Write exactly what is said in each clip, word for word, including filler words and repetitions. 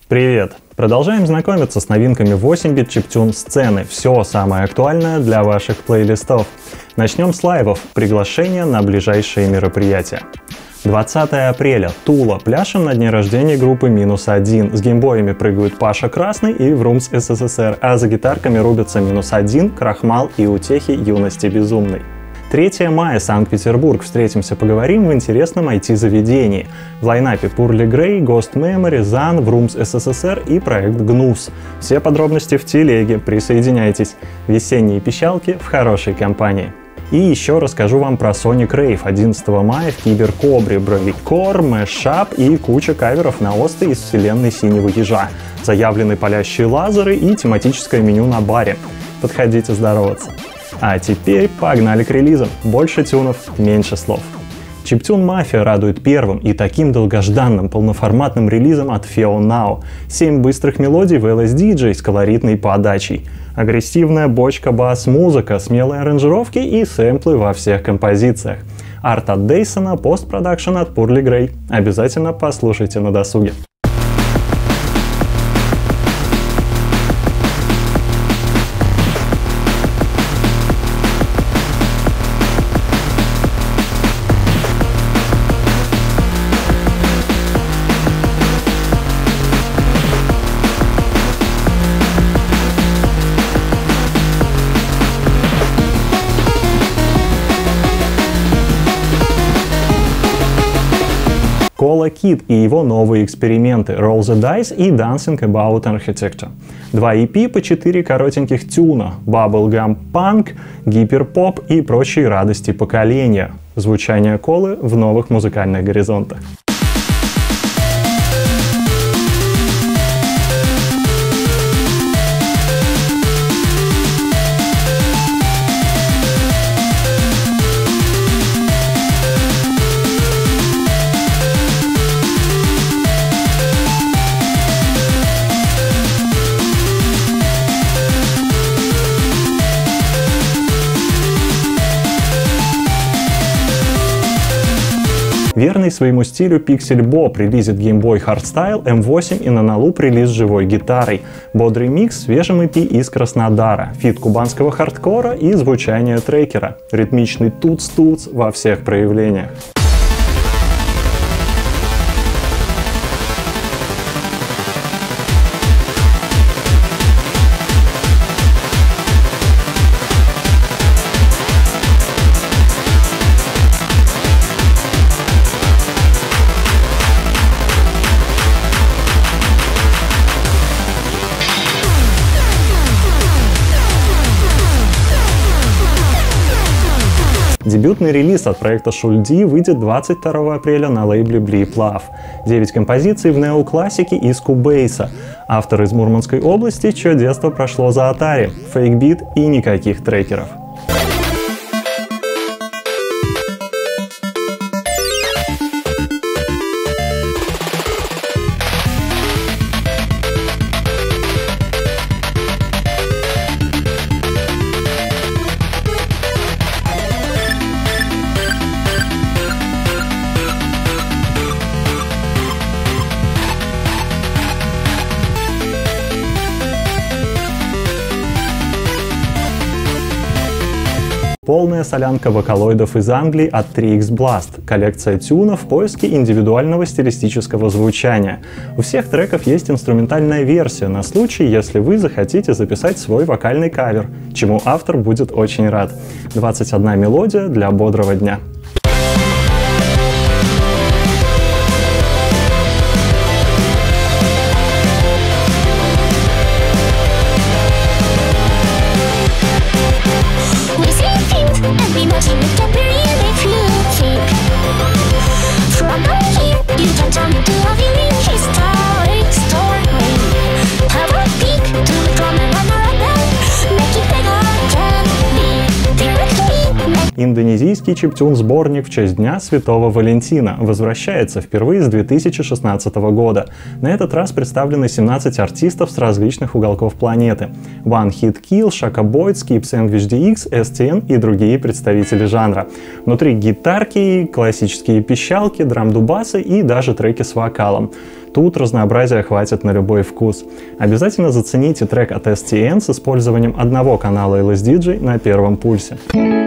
Привет! Продолжаем знакомиться с новинками восемь бит чиптюн сцены. Все самое актуальное для ваших плейлистов. Начнем с лайвов. Приглашение на ближайшие мероприятия. двадцатого апреля. Тула. Пляшем на дне рождения группы минус один. С геймбоями прыгают Паша Красный и Врумс СССР, а за гитарками рубятся минус один, Крахмал и Утехи Юности Безумной. третьего мая. Санкт-Петербург. Встретимся, поговорим в интересном ай ти-заведении. В лайнапе Poorly Grey, Ghost Memory, Zan, Врумс СССР и проект Гнус. Все подробности в телеге, присоединяйтесь. Весенние пищалки в хорошей компании. И еще расскажу вам про Sonic Rave одиннадцатого мая в Киберкобре, Бравикор, Мэшап и куча каверов на осты из вселенной Синего Ежа. Заявлены палящие лазеры и тематическое меню на баре. Подходите здороваться. А теперь погнали к релизам. Больше тюнов, меньше слов. Chiptune Mafia радует первым и таким долгожданным полноформатным релизом от Feel Now. семь быстрых мелодий в эл эс ди джей с колоритной подачей. Агрессивная бочка-бас-музыка, смелые аранжировки и сэмплы во всех композициях. Арт от Дейсона, постпродакшн от Poorly Grey. Обязательно послушайте на досуге. Кола Кид и его новые эксперименты Roll the Dice и Dancing About Architecture. Два и пи по четыре коротеньких тюна, Bubblegum Punk, гиперпоп и прочие радости поколения. Звучание Колы в новых музыкальных горизонтах. Верный своему стилю Pixel Bob релизит Game Boy Hardstyle, эм восемь и Nanoloop релиз с живой гитарой. Бодрый микс, свежим и пи из Краснодара, фит кубанского хардкора и звучание трекера. Ритмичный туц-туц во всех проявлениях. Дебютный релиз от проекта Шульди выйдет двадцать второго апреля на лейбле Bleep Love. девять композиций в неоклассике из кубейса. Автор из Мурманской области, чье детство прошло за Atari, фейкбит и никаких трекеров. Полная солянка вокалоидов из Англии от три икс Blast, коллекция тюнов в поиске индивидуального стилистического звучания. У всех треков есть инструментальная версия на случай, если вы захотите записать свой вокальный кавер, чему автор будет очень рад. двадцать одна мелодия для бодрого дня. Индонезийский чиптюн-сборник в честь Дня Святого Валентина возвращается впервые с две тысячи шестнадцатого года. На этот раз представлены семнадцать артистов с различных уголков планеты. One Hit Kill, Shaka Boy, Skip Sandwich ди икс, эс ти эн и другие представители жанра. Внутри гитарки, классические пищалки, драм-дубасы и даже треки с вокалом. Тут разнообразия хватит на любой вкус. Обязательно зацените трек от эс ти эн с использованием одного канала эл эс ди джей на первом пульсе.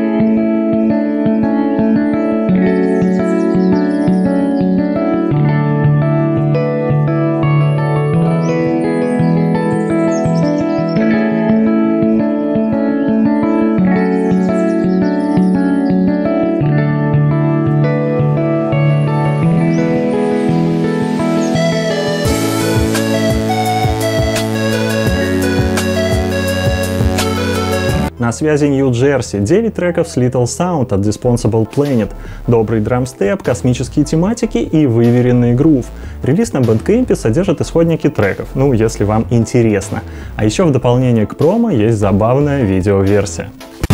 На связи Нью-Джерси, девять треков с Little Sound от Disposable Planet, добрый драмстеп, космические тематики и выверенный грув. Релиз на Bandcamp содержит исходники треков, ну если вам интересно. А еще в дополнение к промо есть забавная видеоверсия.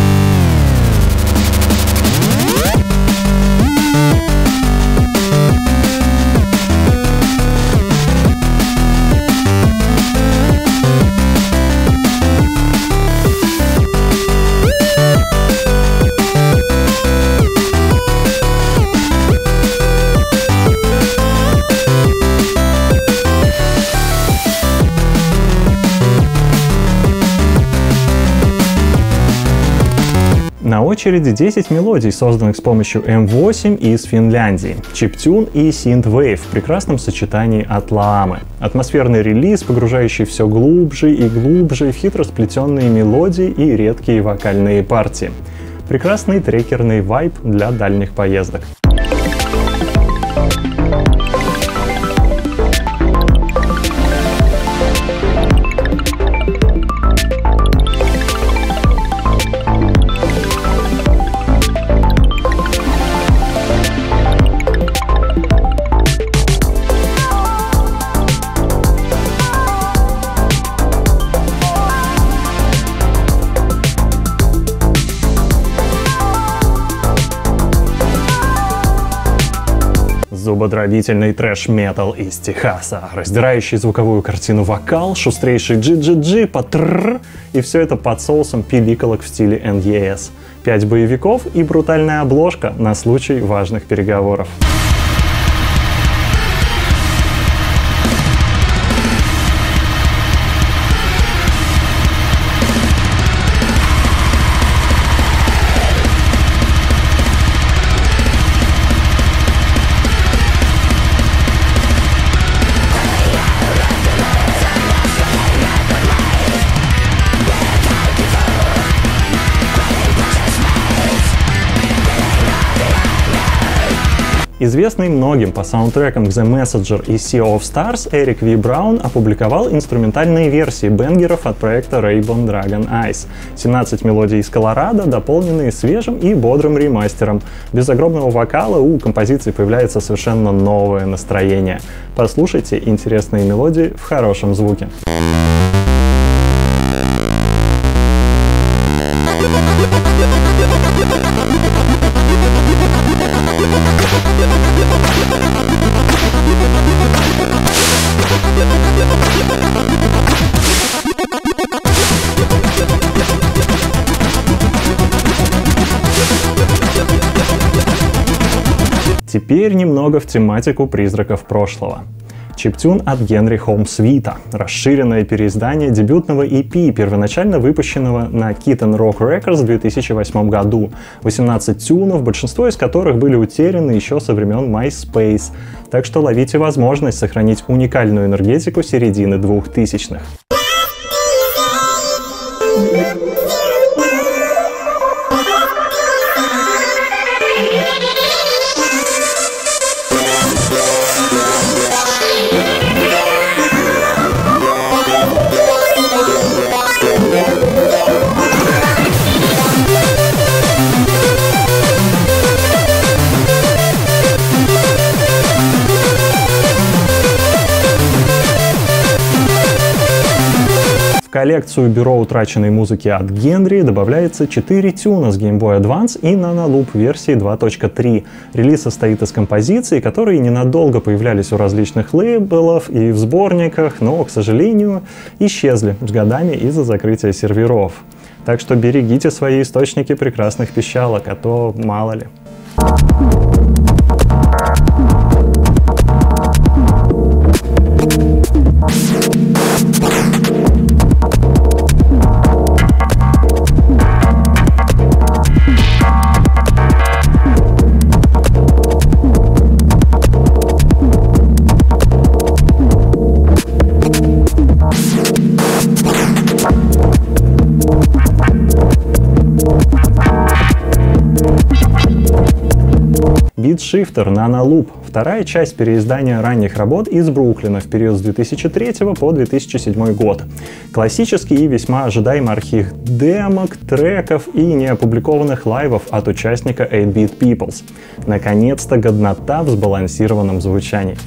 На очереди десять мелодий, созданных с помощью эм восемь из Финляндии, чиптюн и синт-вейв в прекрасном сочетании от Лаамы. Атмосферный релиз, погружающий все глубже и глубже в хитро сплетенные мелодии и редкие вокальные партии. Прекрасный трекерный вайб для дальних поездок. Зубодробительный трэш-метал из Техаса, раздирающий звуковую картину вокал, шустрейший джи-джи-джи, патрррр, и все это под соусом пиликолок в стиле эн и эс. Пять боевиков и брутальная обложка на случай важных переговоров. Известный многим по саундтрекам к The Messenger и Sea of Stars, Эрик Ви Браун опубликовал инструментальные версии бенгеров от проекта Raybon Dragon Eyes. семнадцать мелодий из Колорадо, дополненные свежим и бодрым ремастером. Без огромного вокала у композиции появляется совершенно новое настроение. Послушайте интересные мелодии в хорошем звуке. Теперь немного в тематику призраков прошлого. Чиптюн от Генри Холмс-Вита, расширенное переиздание дебютного и пи, первоначально выпущенного на Kitten Rock Records в две тысячи восьмом году. восемнадцать тюнов, большинство из которых были утеряны еще со времен MySpace, так что ловите возможность сохранить уникальную энергетику середины двухтысячных. коллекцию бюро утраченной музыки от Генри добавляется четыре тюна с Game Boy Advance и Nano-Loop версии два точка три. Релиз состоит из композиций, которые ненадолго появлялись у различных лейблов и в сборниках, но, к сожалению, исчезли с годами из-за закрытия серверов. Так что берегите свои источники прекрасных пищалок, а то мало ли. Beatshifter Nano-Loop — вторая часть переиздания ранних работ из Бруклина в период с две тысячи третьего по две тысячи седьмой год. Классический и весьма ожидаемый архив демок, треков и неопубликованных лайвов от участника восемь-бит Peoples. Наконец-то годнота в сбалансированном звучании.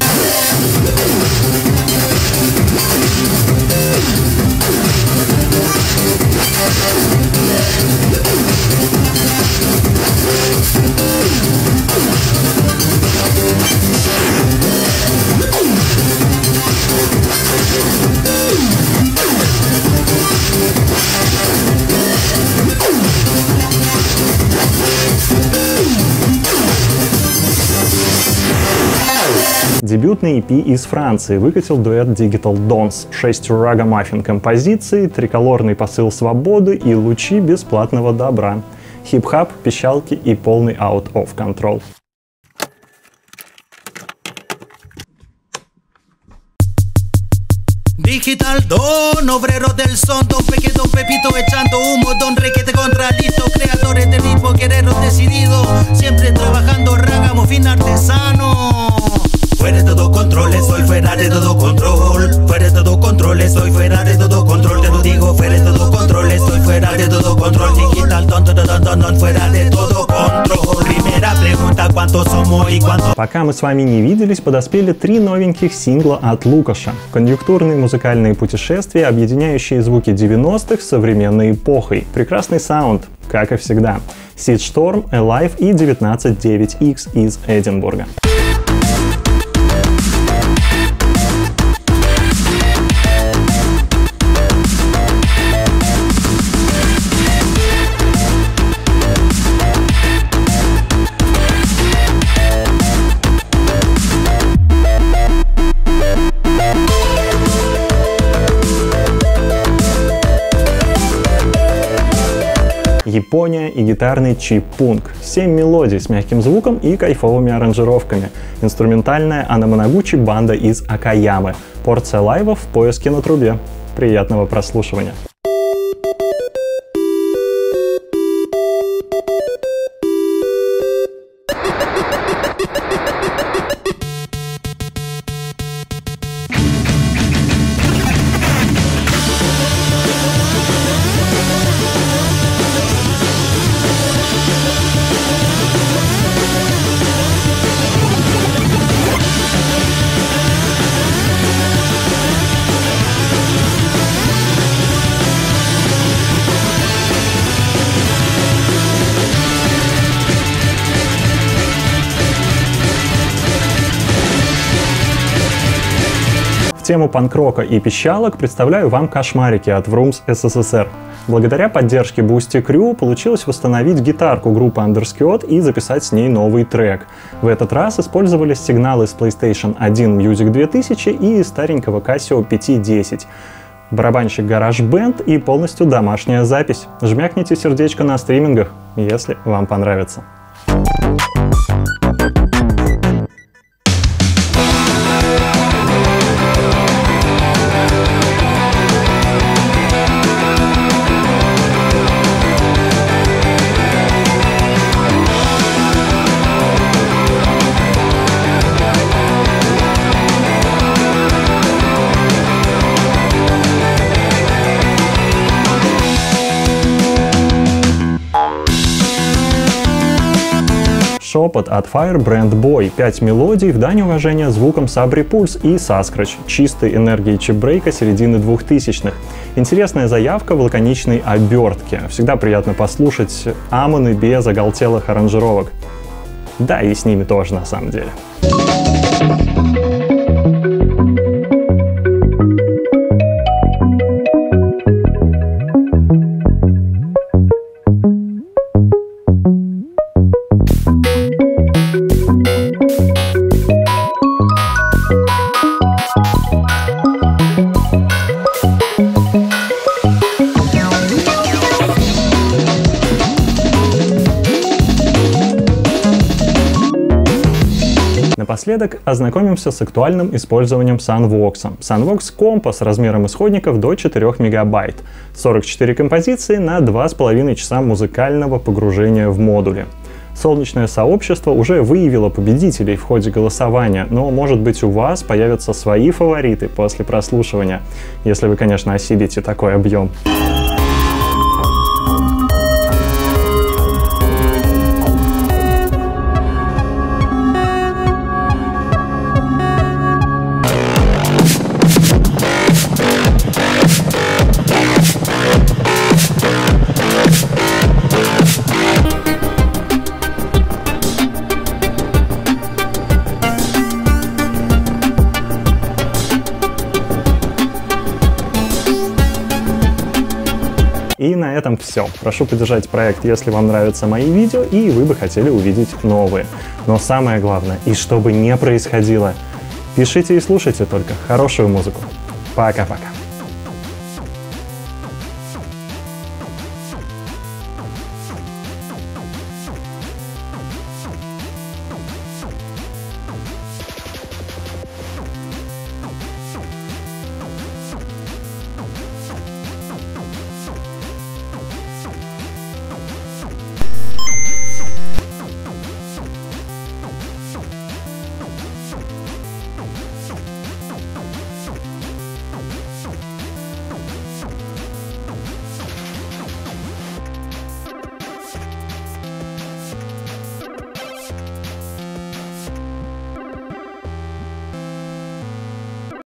Дебютный и пи из Франции выкатил дуэт Digital Dons, шесть рага-маффин композиций, триколорный посыл свободы и лучи бесплатного добра, хип-хап, пищалки и полный out of control. Digital Don, obreros del son, don Peque, don Pepito echando humo, don Requete contralito, creadores del ritmo, guerreros decididos, siempre trabajando, rágamo, fin artesano. Fuera de todo control, estoy fuera de todo control, fuera de todo control, estoy fuera de todo control, te lo digo, fuera de todo control, estoy fuera de todo control, Digital Don, don, don, don, don, fuera de todo control. Primera pregunta, ¿cuántos somos y cuántos? Пока мы с вами не виделись, подоспели три новеньких сингла от Лукаша. Конъюнктурные музыкальные путешествия, объединяющие звуки девяностых с современной эпохой. Прекрасный саунд, как и всегда. Seed Storm, Alive и девятнадцать девять икс из Эдинбурга. Япония и гитарный чип-пунк. Семь мелодий с мягким звуком и кайфовыми аранжировками. Инструментальная Анаманагучи банда из Акаямы. Порция лайвов в поиске на трубе. Приятного прослушивания. В тему панк-рока и пищалок представляю вам кошмарики от Vrooms эс эс эс эр. Благодаря поддержке Boosty Crew получилось восстановить гитарку группы Underskiot и записать с ней новый трек. В этот раз использовались сигналы с PlayStation один Music две тысячи и старенького Casio пять десять. Барабанщик GarageBand и полностью домашняя запись. Жмякните сердечко на стримингах, если вам понравится. Шепот от Firebrand Boy. пять мелодий в дань уважения звукам Sabri Pulse и Sasquatch, чистой энергии чипбрейка середины двухтысячных. Интересная заявка в лаконичной обертке. Всегда приятно послушать Амоны без оголтелых аранжировок. Да, и с ними тоже на самом деле. Напоследок ознакомимся с актуальным использованием Sunvox. Sunvox компас размером исходников до четырёх мегабайт. сорок четыре композиции на два с половиной часа музыкального погружения в модуле. Солнечное сообщество уже выявило победителей в ходе голосования, но, может быть, у вас появятся свои фавориты после прослушивания, если вы, конечно, осилите такой объем. И на этом все. Прошу поддержать проект, если вам нравятся мои видео и вы бы хотели увидеть новые. Но самое главное, и что бы ни происходило, пишите и слушайте только хорошую музыку. Пока-пока.